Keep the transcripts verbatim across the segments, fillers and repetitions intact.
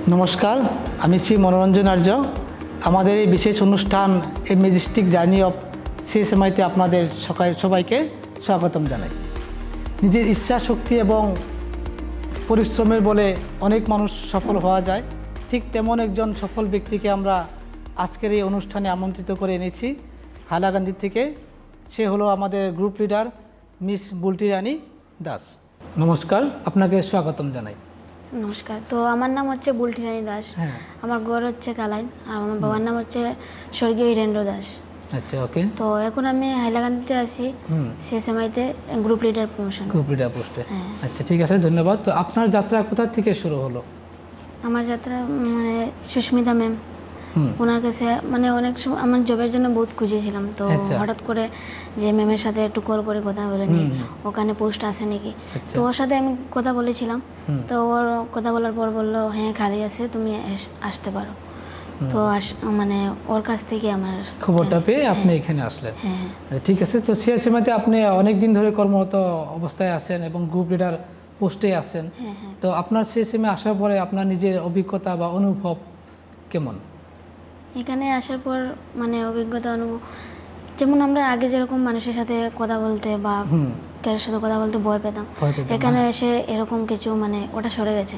নমস্কার, আমি শ্রী মনোরঞ্জন আর্য। আমাদের এই বিশেষ অনুষ্ঠান এই ম্যাজেস্টিক জার্নি অফ সিএসএমআইতে আপনাদের সকাল সবাইকে স্বাগতম জানাই। নিজের ইচ্ছা শক্তি এবং পরিশ্রমের বলে অনেক মানুষ সফল হওয়া যায়, ঠিক তেমন একজন সফল ব্যক্তিকে আমরা আজকের এই অনুষ্ঠানে আমন্ত্রিত করে এনেছি হাইলাকান্দি থেকে। সে হলো আমাদের group leader miss Bulti Rani Das. নমস্কার, আপনাকে স্বাগতম জানাই। নমস্কার। তো আমার নাম হচ্ছে বুলটি রানী দাস। হ্যাঁ, আমার ঘর হচ্ছে কালাইন, আর আমার বাবার নাম হচ্ছে স্বর্গীয় হীরেন্দ্র দাস। আচ্ছা, ওকে। তো এখন আমি হাইলাকান্দিতে আছি সিএসএমআইতে group leader promotion group leader পোস্টে। আচ্ছা, ঠিক আছে, ধন্যবাদ। তো আপনার যাত্রা কোথা থেকে শুরু হলো? আমার যাত্রা মানে সুস্মিতা ম্যাম, ওনার কাছে মানে অনেক সময় আমার জবের জন্য বহুত খুঁজেছিলাম। তো হঠাৎ করে যে ম্যামের সাথে একটু কল করে কথা বলে নি, ওখানে পোস্ট আছে নাকি। তো ওর সাথে আমি কথা বলেছিলাম। তো ওর কথা বলার পর বললো হ্যাঁ খালি আছে, তুমি আসতে পারো। তো মানে ওর কাছ থেকে আমার খবরটা পেয়ে আপনি এখানে আসলেন। ঠিক আছে। তো সিএসএমআইতে আপনি অনেক দিন ধরে কর্মরত অবস্থায় আছেন এবং গ্রুপ লিডার পোস্টে আছেন। তো আপনার সিএসএমআই আসার পরে আপনার নিজের অভিজ্ঞতা বা অনুভব কেমন? এখানে আসার পর মানে অভিজ্ঞতা অনুভব, যেমন আমরা আগে যেরকম মানুষের সাথে কথা বলতে বা কারোর সাথে কথা বলতে ভয় পেতাম, এখানে এসে এরকম কিছু মানে ওটা সরে গেছে।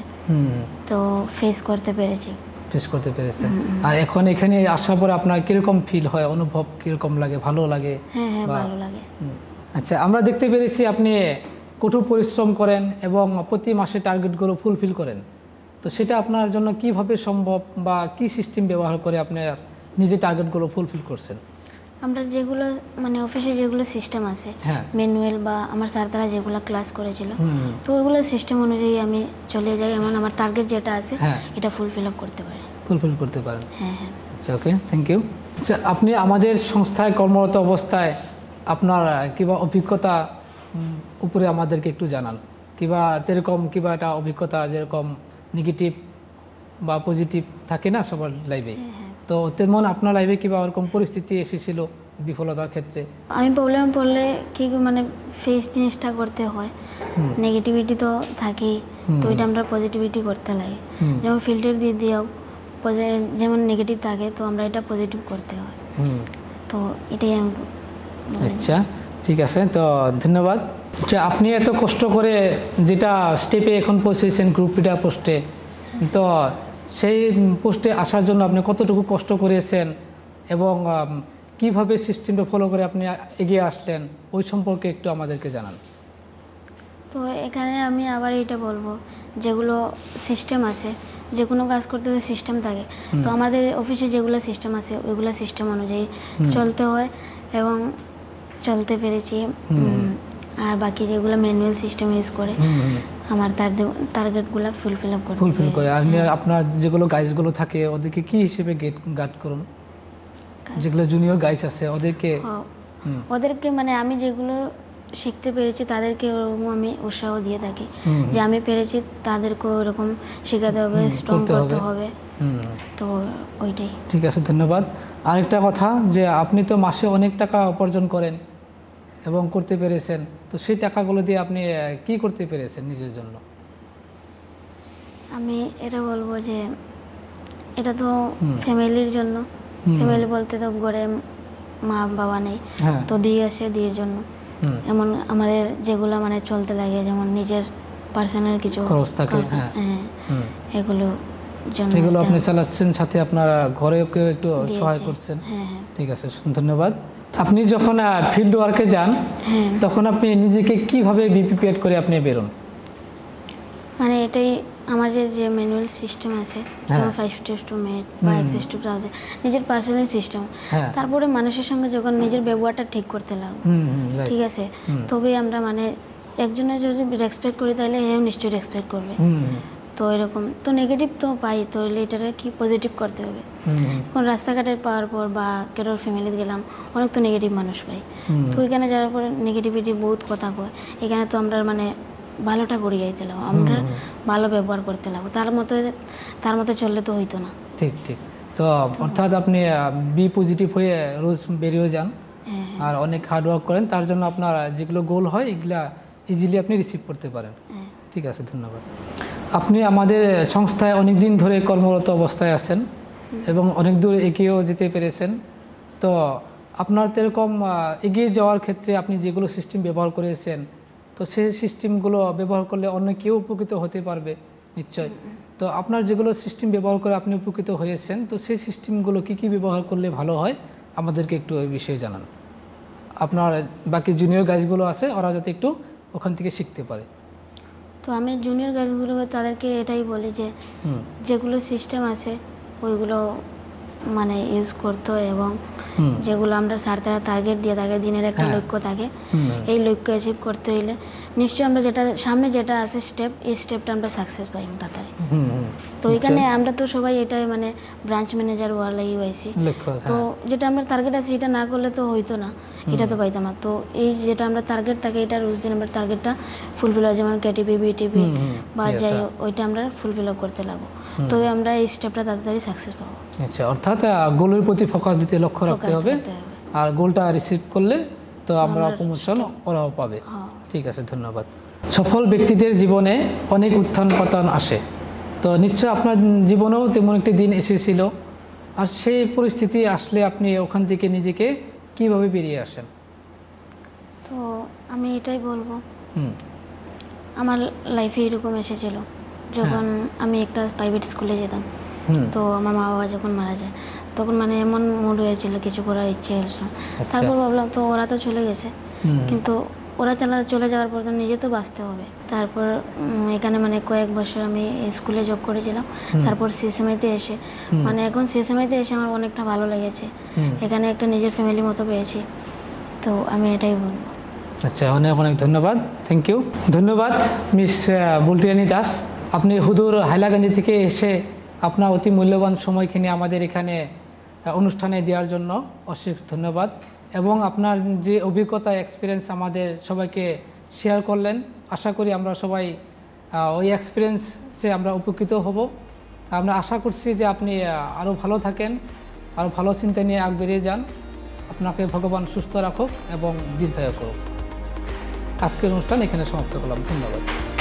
তো ফেস করতে পেরেছি ফেস করতে পেরেছেন। আর এখন এখানে আসার পর আপনার কিরকম ফিল হয়, অনুভব কিরকম লাগে? ভালো লাগে? হ্যাঁ হ্যাঁ ভালো লাগে। আচ্ছা, আমরা দেখতে পেরেছি আপনি কঠোর পরিশ্রম করেন এবং প্রতি মাসে টার্গেটগুলো ফুলফিল করেন। তো সেটা আপনার জন্য কিভাবে সম্ভব বা কি সিস্টেম ব্যবহার করে আপনি নিজে টার্গেটগুলো ফুলফিল করছেন? আমরা যেগুলো মানে অফিসে যেগুলো সিস্টেম আছে, ম্যানুয়াল বা আমার স্যাররা যেগুলো ক্লাস করেছিল, তো ওইগুলো সিস্টেম অনুযায়ী আমি চলে যাই। এমন আমার টার্গেট যেটা আছে এটা ফুলফিল আপ করতে পারি ফুলফিল করতে পারেন। হ্যাঁ হ্যাঁ। আচ্ছা, ওকে, থ্যাংক ইউ। আচ্ছা, আপনি আমাদের সংস্থায় কর্মরত অবস্থায় আপনার কিবা অভিজ্ঞতা উপরে আমাদেরকে একটু জানান, কিবা এরকম কিবা একটা অভিজ্ঞতা যেরকম নেগেটিভ বা পজিটিভ থাকে না সবার লাইফে, তো তেমন আপনার লাইফে কিবা ওরকম পরিস্থিতি এসেছিল বিফলতার ক্ষেত্রে? আমি প্রবলেম পড়লে কি মানে ফেস জিনিসটা করতে হয়। নেগেটিভিটি তো থাকেই, তো এটা আমরা পজিটিভিটি করতে লাগে। যেমন ফিল্টার দিয়ে দিয়েও যেমন নেগেটিভ থাকে, তো আমরা এটা পজিটিভ করতে হয়। তো এটাই আমি। আচ্ছা, ঠিক আছে, তো ধন্যবাদ। আচ্ছা, আপনি এত কষ্ট করে যেটা স্টেপে এখন পৌঁছেছেন গ্রুপ লিডার পোস্টে, তো সেই পোস্টে আসার জন্য আপনি কতটুকু কষ্ট করেছেন এবং কিভাবে সিস্টেমটা ফলো করে আপনি এগিয়ে আসলেন ওই সম্পর্কে একটু আমাদেরকে জানান। তো এখানে আমি আবার এটা বলবো, যেগুলো সিস্টেম আছে, যে কোনো কাজ করতে হলে সিস্টেম থাকে। তো আমাদের অফিসে যেগুলো সিস্টেম আছে ওইগুলো সিস্টেম অনুযায়ী চলতে হয় এবং চলতে পেরেছি। আর বাকি যেগুলো ম্যানুয়াল সিস্টেম ইউজ করে আমার টার্গেটগুলো ফুলফিল আপ করতে ফুলফিল করে। আর আপনার যেগুলো গাইজগুলো থাকে ওদেরকে কি হিসেবে গেট গার্ড করুন? যেগুলো জুনিয়র গাইজ আছে ওদেরকে ওদেরকে মানে আমি যেগুলো শিখতে পেরেছি তাদেরকে ওরকম আমি উৎসাহ দিয়ে থাকি যে আমি পেরেছি, তাদেরকে ওরকম শেখাতে হবে, স্ট্রং করতে হবে। তো ওইটাই। ঠিক আছে, ধন্যবাদ। আরেকটা কথা, যে আপনি তো মাসে অনেক টাকা উপার্জন করেন এবং করতে পেরেছেন, তো সেই টাকাগুলো দিয়ে আপনি কি করতে পেরেছেন নিজের জন্য? আমি এটা বলবো যে এটা তো ফ্যামিলির জন্য। ফ্যামিলি বলতে তো ঘরে মা বাবা নেই, তো দিয়ে আসে দিয়ের জন্য। এমন আমাদের যেগুলো মানে চলতে লাগে, যেমন নিজের পার্সোনাল কিছু খরচ থাকে, হ্যাঁ এগুলো জন্য এগুলো আপনি চালাচ্ছেন, সাথে আপনার ঘরেও কেউ একটু সহায় করছেন। ঠিক আছে, ধন্যবাদ। আপনি যখন ফিল্ড ওয়ার্কে যান তখন আপনি নিজেকে কিভাবে প্রিপেয়ার করে আপনি বেরোন? মানে এটাই আমাদের যে ম্যানুয়াল সিস্টেম আছে, যেমন ফাইভ স্টেপস টু মেড বা এক্স স্টেপস আছে, নিজের পার্সোনাল সিস্টেম। তারপরে মানুষের সঙ্গে যখন নিজের ব্যবহারটা ঠিক করতে লাগবে, ঠিক আছে, তবেই আমরা মানে একজনের যদি রেসপেক্ট করি তাহলে এও নিশ্চয়ই রেসপেক্ট করবে। তো এরকম তো নেগেটিভ তো পাই, তো এটারে কি পজিটিভ করতে হবে। এখন রাস্তাঘাটে পাওয়ার পর বা কারোর ফ্যামিলিতে গেলাম, অনেক তো নেগেটিভ মানুষ পাই। তো ওইখানে যাওয়ার পরে নেগেটিভিটি বহুত কথা কয়, এখানে তো আমরা মানে ভালোটা করে যাইতে লাগবো, আমরা ভালো ব্যবহার করতে লাগবো, তার মতো তার মতো চললে তো হইতো না। ঠিক ঠিক। তো অর্থাৎ আপনি বি পজিটিভ হয়ে রোজ বেরিয়ে যান আর অনেক হার্ড ওয়ার্ক করেন, তার জন্য আপনার যেগুলো গোল হয় এগুলা ইজিলি আপনি রিসিভ করতে পারেন। ঠিক আছে, ধন্যবাদ। আপনি আমাদের সংস্থায় অনেক দিন ধরে কর্মরত অবস্থায় আছেন এবং অনেক দূর এগিয়েও যেতে পেরেছেন। তো আপনার তো এরকম এগিয়ে যাওয়ার ক্ষেত্রে আপনি যেগুলো সিস্টেম ব্যবহার করেছেন, তো সেই সিস্টেমগুলো ব্যবহার করলে অন্য কেউ উপকৃত হতে পারবে নিশ্চয়। তো আপনার যেগুলো সিস্টেম ব্যবহার করে আপনি উপকৃত হয়েছেন, তো সেই সিস্টেমগুলো কি কি ব্যবহার করলে ভালো হয় আমাদেরকে একটু এই বিষয়ে জানান। আপনার বাকি জুনিয়র গাইজগুলো আছে, ওরা যাতে একটু ওখান থেকে শিখতে পারে। তো আমি জুনিয়র গাইজগুলো তাদেরকে এটাই বলি যে যেগুলো সিস্টেম আছে ওইগুলো মানে ইউজ করতো, এবং যেগুলো আমরা স্যার তারা টার্গেট দিয়ে থাকে, দিনের একটা লক্ষ্য থাকে, এই লক্ষ্য অ্যাচিভ করতে হইলে নিশ্চয়ই আমরা যেটা সামনে যেটা আছে স্টেপ, এই স্টেপটা আমরা সাকসেস পাই তাড়াতাড়ি। তো এখানে আমরা তো সবাই এটাই মানে ব্রাঞ্চ ম্যানেজার ওয়ালা ইউআইসি, তো যেটা আমরা টার্গেট আছে এটা না করলে তো হইতো না, এটা তো পাইতাম না। তো এই যেটা আমরা টার্গেট থাকে এটা রোজ দিন আমরা টার্গেটটা ফুলফিল হয়, যেমন কেটিপি বিটিপি বা যাই ওইটা আমরা ফুলফিল আপ করতে লাগবো, তবে আমরা এই স্টেপটা তাড়াতাড়ি সাকসেস পাবো। আচ্ছা, অর্থাৎ গোলের প্রতি ফোকাস দিতে, লক্ষ্য রাখতে হবে, আর গোলটা রিসিভ করলে তো আমরা প্রমোশন ওরাও পাবে। ঠিক আছে, ধন্যবাদ। সফল ব্যক্তিদের জীবনে অনেক উত্থান পতন আসে, তো নিশ্চয় আপনার জীবনেও তেমন একটি দিন এসেছিল, আর সেই পরিস্থিতি আসলে আপনি ওখান থেকে নিজেকে কিভাবে বেরিয়ে আসেন? তো আমি এটাই বলবো, আমার লাইফে এরকম এসেছিল যখন আমি একটা প্রাইভেট স্কুলে যেতাম, তো আমার মা বাবা যখন মারা যায় তখন মানে এমন মুড হয়েছিল কিছু করার ইচ্ছে হয়েছিল। তারপর ভাবলাম তো ওরা তো চলে গেছে, কিন্তু ওরা চালা চলে যাওয়ার পর তো নিজে তো বাঁচতে হবে। তারপর এখানে মানে কয়েক বছর আমি স্কুলে জব করেছিলাম, তারপর সিএসএমআইতে এসে মানে এখন সিএসএমআইতে এসে আমার অনেকটা ভালো লেগেছে, এখানে একটা নিজের ফ্যামিলি মতো পেয়েছি, তো আমি এটাই বলবো। আচ্ছা, অনেক অনেক ধন্যবাদ, থ্যাংক ইউ। ধন্যবাদ মিস বুলটি রানী দাস, আপনি হুদুর হাইলাকান্দি থেকে এসে আপনার অতি মূল্যবান সময়খানি আমাদের এখানে অনুষ্ঠানে দেওয়ার জন্য অশেষ ধন্যবাদ, এবং আপনার যে অভিজ্ঞতা এক্সপিরিয়েন্স আমাদের সবাইকে শেয়ার করলেন, আশা করি আমরা সবাই ওই এক্সপিরিয়েন্সে আমরা উপকৃত হব। আমরা আশা করছি যে আপনি আরও ভালো থাকেন, আরও ভালো চিন্তা নিয়ে আগ বেরিয়ে যান, আপনাকে ভগবান সুস্থ রাখুক এবং দীর্ঘায়ু করুক। আজকের অনুষ্ঠান এখানে সমাপ্ত করলাম, ধন্যবাদ।